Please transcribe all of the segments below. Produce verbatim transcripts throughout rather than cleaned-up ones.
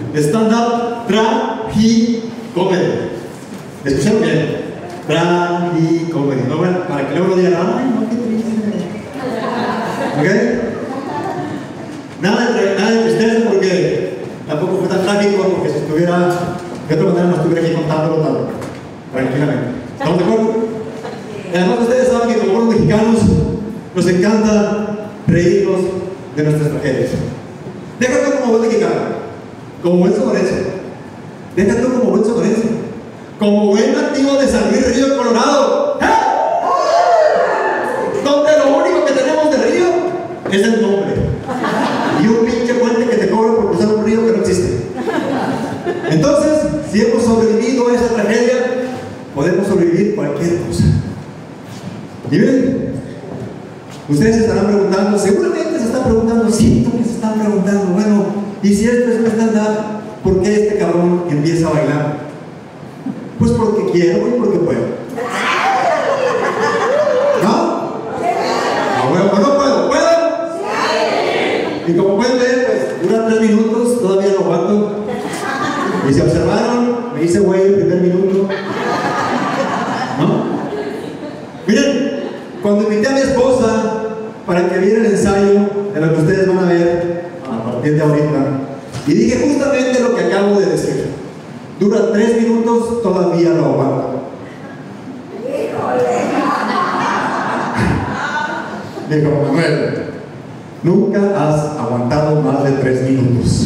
Stand-up tragicomedy. ¿Escucharon bien? Tragicomedy. No, bueno, para que luego lo digan, ay, no, qué triste. ¿Ok? Nada de, nada de tristeza, porque tampoco fue tan trágico, porque si estuviera de otra manera no estuviera aquí contándolo tan tranquilamente. ¿Estamos de acuerdo? Además, ustedes saben que como buenos mexicanos nos encanta reírnos de nuestras tragedias. Deja tú como buen mexicano, como buen sonorense, deja tú como buen sonorense, como buen nativo de San Luis Río Colorado, ¿eh? Donde lo único que tenemos de río es el nombre y un pinche puente que te cobra por cruzar un río que no existe. Entonces, si hemos sobrevivido a esa tragedia, podemos sobrevivir cualquier cosa. ¿Y ven? Ustedes se estarán preguntando, seguramente se están preguntando, siento que se están preguntando, bueno, y si esto es un stand-up, ¿por qué este cabrón empieza a bailar? Pues porque quiero y porque puedo. ¿No? No, bueno, no puedo, ¿puedo? Y como pueden ver, pues dura tres minutos, todavía lo aguanto. Y si observaron, me hice güey el primer minuto. ¿No? Miren, cuando invité a mi esposa para que viera el ensayo de lo que ustedes van a ver a partir de ahorita, y dije justamente lo que acabo de decir. Dura tres minutos, todavía lo aguanto. Dijo Manuel, nunca has aguantado más de tres minutos.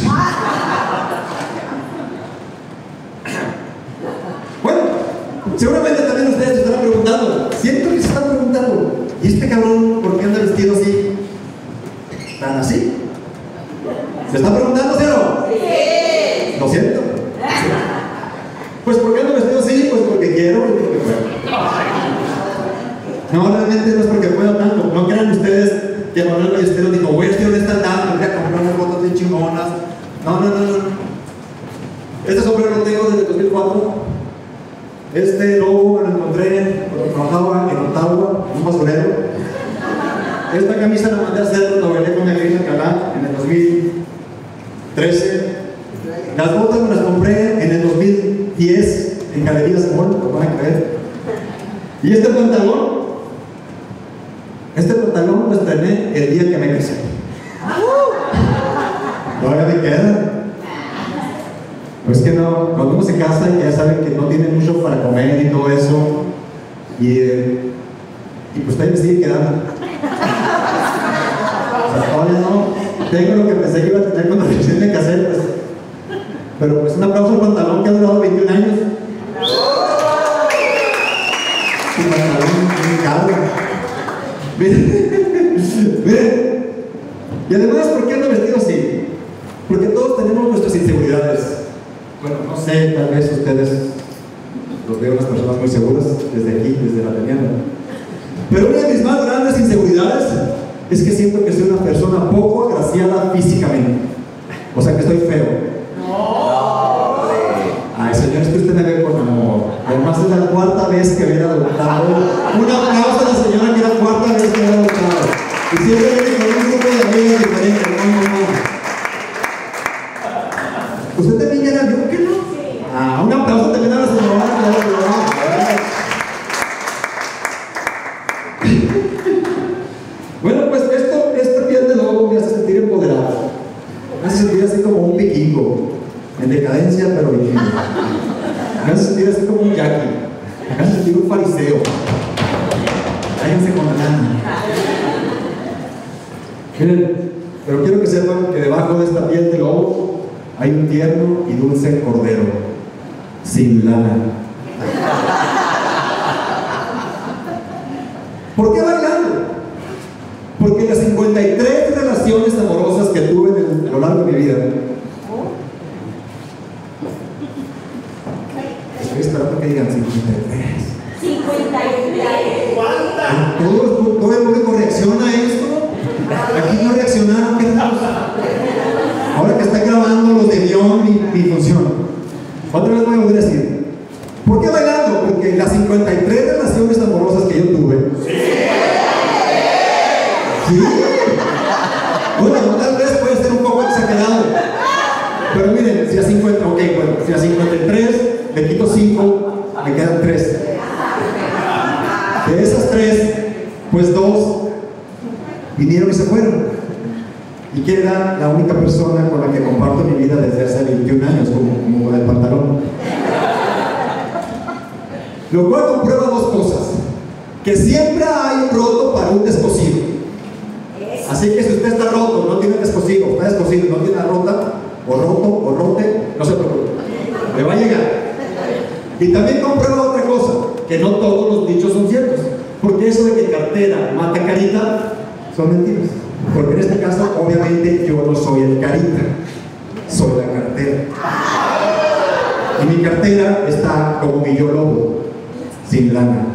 Bueno, seguramente también ustedes se estarán preguntando, siento que se están preguntando, ¿y este cabrón por qué anda vestido así? ¿Tan así? ¿Se están preguntando, sí o no? Sí. ¿Lo siento? Sí. Pues ¿por qué ando vestido así? Pues porque quiero y porque puedo. No, realmente no es porque puedo tanto. No crean ustedes que Manuel Ballesteros dijo, güey, estoy en esta dama, voy a comprar unas botas bien chingonas. No, no, no, no. Este sombrero lo tengo desde dos mil cuatro. Este logo me lo encontré cuando trabajaba en Ottawa, un basurero. Esta camisa la mandé a hacer cuando bailé con Negrina Calá en el dos mil trece. Las botas me las compré en el dos mil diez en Galerías Mall, lo van a creer. Y este pantalón, este pantalón lo estrené el día que me casé. Todavía me queda. Pues que no, cuando uno se casa y ya saben que no tiene mucho para comer y todo eso, y, y pues todavía me sigue quedando. O sea, todavía no tengo lo que pensé que iba a tener cuando recién me casé, pues. Pero pues un aplauso al pantalón que ha durado veintiún años. Su pantalón muy caro. Miren, miren. Y además, ¿por qué ando vestido así? Porque todos tenemos nuestras inseguridades. Bueno, no sé, tal vez ustedes los veo unas personas muy seguras desde aquí, desde la mañana. Pero una de mis más grandes inseguridades es que siento que soy una persona poco agraciada físicamente. O sea, que estoy feo. No. Ay, señor, es que usted me ve con amor. Además es la cuarta vez que viene adoptado. Un aplauso a la señora que es la cuarta vez que viene adoptado. Y siempre viene con un grupo de amigos diferentes. No, no, no. ¿Usted también ya la vio? ¿Qué no? Sí. Ah, un aplauso también a la señora. Bueno, pues esto, esta piel de lobo me hace sentir empoderado. Me hace sentir así como un vikingo. En decadencia, pero vikingo. Me hace sentir así como un yaqui. Me hace sentir un fariseo. Váyanse con la lana. Miren, pero quiero que sepan que debajo de esta piel de lobo hay un tierno y dulce cordero, sin lana. ¿Por qué bailando? Porque las cincuenta y tres relaciones amorosas que tuve a lo largo de mi vida, estoy esperando que digan cincuenta y tres. cincuenta y tres. ¿Cuántas? ¿Todo, todo el público reacciona a esto? Aquí no reaccionaron, ¿qué tal? Ahora que están grabando los de guión, mi, mi función. Otra vez voy a volver a decir. ¿Por qué bailando? Porque las cincuenta y tres relaciones amorosas que yo tuve. ¡Sí! ¿Sí? Bueno, tal vez puede ser un poco exagerado. Pero miren, si cincuenta, ok, bueno, si a cincuenta y tres le quito cinco, me quedan tres. De esas tres, pues dos vinieron y se fueron. ¿Y quién era la única persona con la que comparto mi vida desde hace veintiún años, como, como el pantalón? Lo cual comprueba dos cosas: que siempre hay un roto para un descosido. Así que si usted está roto, no tiene descosido, está descosido, no tiene la rota, o roto, o rote, no se preocupe, le va a llegar. Y también comprueba otra cosa, que no todos los dichos son ciertos, porque eso de que cartera mata carita son mentiras. Porque en este caso, obviamente, yo no soy el carita, soy la cartera. Y mi cartera está como mi yo lobo, sin lana.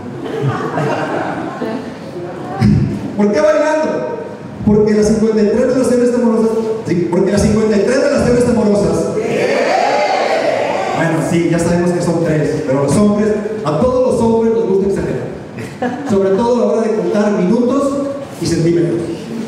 ¿Por qué bailando? Porque las cincuenta y tres relaciones amorosas, sí, porque las cincuenta y tres relaciones amorosas, bueno, sí, ya sabemos que son tres, pero los hombres, a todos los hombres nos gusta exagerar, sobre todo a la hora de contar minutos y centímetros.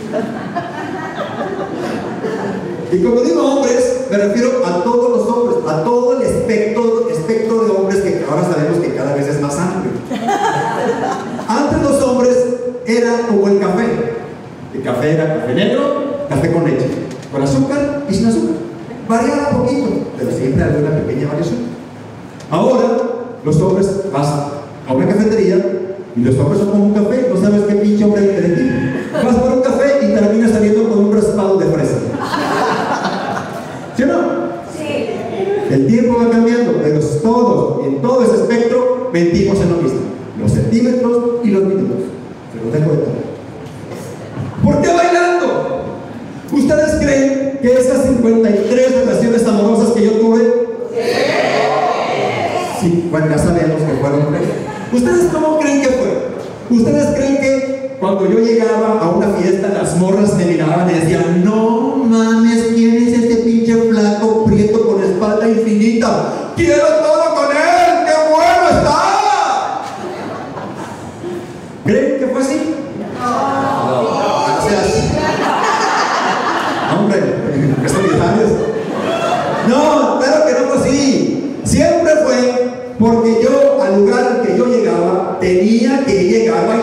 Y como digo hombres, me refiero a todos los hombres, a todo el espectro, espectro de hombres que ahora sabemos que cada vez es más amplio. Antes los hombres era como el café. El café era café negro, café con leche, con azúcar y sin azúcar. Variaba poquito, pero siempre había una pequeña variación. Ahora, los hombres pasan a una cafetería y los hombres son como un café, no sabes qué pinche hombre hay que elegir. Vas por un café y terminas saliendo con un raspado de fresa. ¿Sí o no? Sí. El tiempo va cambiando, pero todos, en todo ese espectro, mentimos en lo mismo. Los centímetros y los minutos. Se los dejo de todo. ¿Por qué bailando? ¿Ustedes creen que esas cincuenta y tres relaciones amorosas que yo tuve? Sí. Sí, bueno, ya sabemos que fueron tres. ¿Ustedes cómo creen que fue? ¿Ustedes creen que cuando yo llegaba a una fiesta, las morras me miraban y decían: no mames, ¿quién es este pinche flaco prieto con espalda infinita? ¡Quiero todo con él! ¡Qué bueno está! ¿Creen que fue así? No. Gracias. Hombre, ¿qué solidarios? No, claro que no fue así. Siempre fue porque yo, al lugar al que yo llegaba, tenía que llegar bailando.